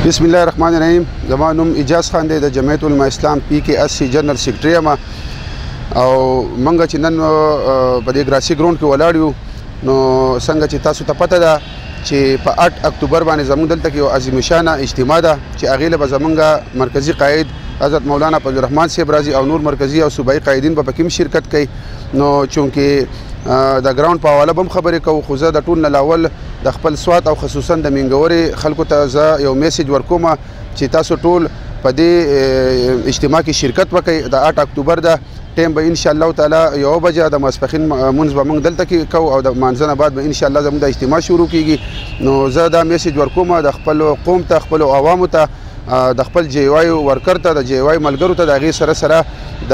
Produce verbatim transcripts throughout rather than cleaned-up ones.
بسم الله الرحمن الرحیم. زما نوم اجاز خان دی د جمعیت علماء اسلام پی کې اسی جنرال سیکرټری یم او منګه چې نن په دې ګراسي ګراوند کې ولاړ یو نو څنګه چې تاسو ته پته ده چې په آټ اکتوبر باندې زموږ دلته کې یو عظیم شانه اجتماع ده چې هغې له به زموږ مرکزي قائد حضرت مولانا فضل الرحمن صاحب راځي او نور مرکزي او صوبایي قائدین به پکې هم شرکت کوي. نو چونکې د ګراوند په حواله به هم خبرې کوو، خو زه د ټول نه لاول د خپل سوات او خصوصا د مینګورې خلکو ته زه یو میسیج ورکوم چې تاسو ټول په دې اجتماع کې شرکت وکړئ. د آټ اکتوبر ده ټیم به ان شاء الله تعالی یو بجه د ماسپښین مونځ به موږ دلته کې کوو او د مانځه نه بعد به ان شاء الله زموږ د اجتماع شروع کیږي. نو زه دا میسیج ورکوم د خپل قوم ته، خپل عوامو ته، د خپل جی واي ورکر ته، د جی واي ملګرو ته، د هغې سره سره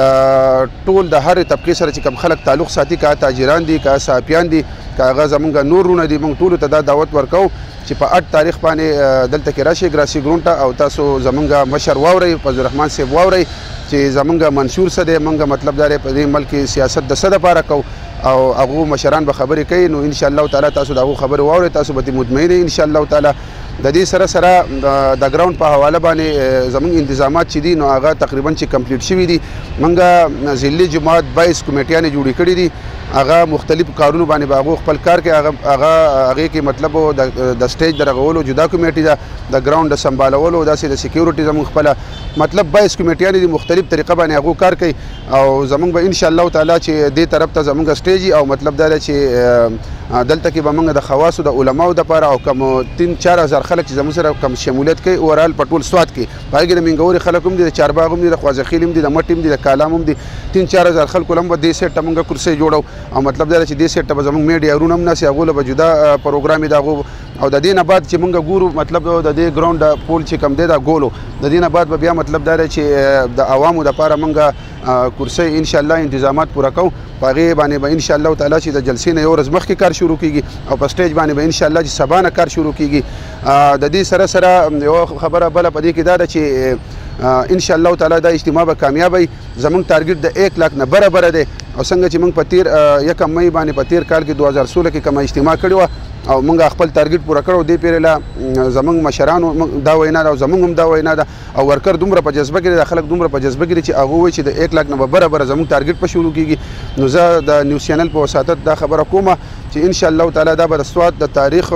د ټول د هرې طبقې سره چې کوم خلک تعلق ساتي، که تاجران دي، که صحافیان دي، که هغه زموږ نور رونه دي، موږ ټولو ته دا دعوت ورکوو چې په اټ تاریخ باندې دلته کې راشي ګراسي ګراوند ته او تاسو زموږ مشر واورئ، فضل الرحمن صاحب واورئ چې زموږ منشور څه دی، موږ مطلب دا دی په دې ملک کې سیاست د څه دپاره کوو او هغو مشران به خبرې کوي. نو ان شاء الله تعالی تاسو د هغو خبرې واورئ، تاسو به مطمئن ان شاء الله تعالی. د دې سره سره د ګراوند په حواله باندې زموږ انتظامات چې دي نو هغه تقریبا چې کمپلیټ شوي دي. موږ ضلعي جماعت بایس کمیټیانې جوړې کړي دي، هغه مختلف کارونو باندې به هغو خپل کار کوي. هغه هغه هغې کې مطلب د سټیج د رغولو جدا کمیټي ده، د ګراوند د سمبالولو داسې د سیکیورټي زموږ خپله مطلب بایس کمیټیانې دي، مختلف طریقه باندې هغو کار کوي او زموږ به ان شاء الله تعالی چې دې طرف ته زموږ سټیج او مطلب دا دی چې دلته کې به موږ د خواصو د علماو دپاره او کم تین چار هزار خلک چې زموږ سره کم شمولیت کوي اوورال په ټول سوات کې، په هغې کې د مینګورې خلک هم دي، د چارباغ هم دي، د خوازخیل هم دي، د مټ هم دي، د کالام هم دي. تین چار هزار خلکو له هم به دې سیټ ته موږ کرسۍ جوړو او مطلب دا دی چې دې سیټ ته به زموږ میډیا ورونه هم ناسي، هغو له به جدا پروګرام وي د هغو. او د دې نه بعد چې موږ ګورو مطلب د دې ګراوند پول چې کم دی دا ګولو، د دې نه بعد به بیا مطلب دا دی چې د عوامو دپاره موږ کرسۍ ان شاء الله انتظامات پوره کوو. په هغې باندې به ان شاء الله تعالی چې د جلسې نه یو ورځ مخکې کار شروع کیږي او په سټیج باندې به ان شاء الله چې سبا نه کار شروع کیږي. د دې سره سره یو خبره بله په دې کې دا ده چې ان شاء الله تعالی دا اجتماع به کامیاب وي. زموږ ټارګټ د ایک لاک نه بره بره دی او څنګه چې موږ په تیر یکم مۍ باندې په تیر کال کې دوه هزار سوله کې کومه اجتماع کړې وه او موږ خپل ټارګټ پوره کړو. دې پیرې له زموږ مشرانو دا وینا ده او زموږ هم دا وینا ده او ورکر دومره په جذبه کې دي، د خلک دومره په جذبه کې دي چې هغه وایي چې د ایک لاک نه به بره بره زموږ ټارګټ په شروع کیږي. نو زه د نیوز چینل په وساطت دا خبره کومه چې ان شاء الله تعالی دا به د سوات د تاریخ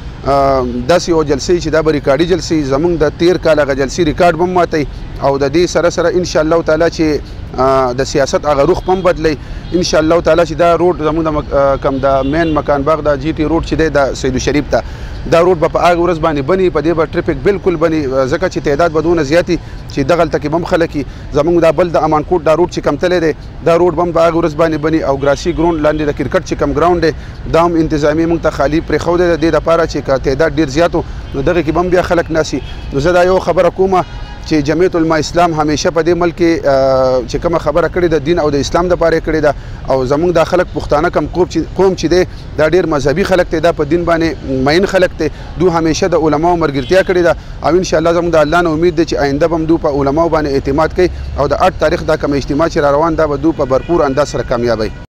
داسې یو جلسې چې دا به ریکارډي جلسې زموږ د تیر کال هغه جلسې ریکارډ به هم ماتوي او د دې سره سره ان شاء الله تعالی چې د سیاست هغه رخ هم بدلی. ان شاء الله تعالی چې دا روډ زموږ د کم د مین مکان باغ د جی ټي روډ چې دی د سیدو شریف ته دا روډ به په هغه ورځ باندې بني، په دې به ټریفک بالکل بني، ځکه چې تعداد به دونه زیاتي چې دغلته کې به هم خلک زموږ دا بل د امانکوټ دا روډ چې کم تللی دی دا روډ به هم په هغه ورځ باندې بني او ګراسي ګراوند لاندې د کرکټ چې کم ګراوند دی دا هم انتظامي موږ ته خالي پرېښودی دی د دې دپاره چې که تعداد ډېر زیات و نو دغې کې به هم بیا خلک ناسي. نو زه دا یو خبره کومه چې جمعیت علماء اسلام همیشه په دې ملک کې چې کومه خبره کړې ده دین او د اسلام دپاره یې کړې ده او زموږ دا خلک پښتانه کم قوم چې دی دا ډېر مذهبي خلک دی، دا په دین باندې مین خلک دی، دو همیشه د علماو ملګرتیا کړې ده او ان شاء الله زموږ د الله نه امید دی چې آینده به هم دو په علماو باندې اعتماد کوي او د آټ تاریخ دا کوم اجتماع چې را روان دا به دو په بھرپور انداز سره کامیابوي.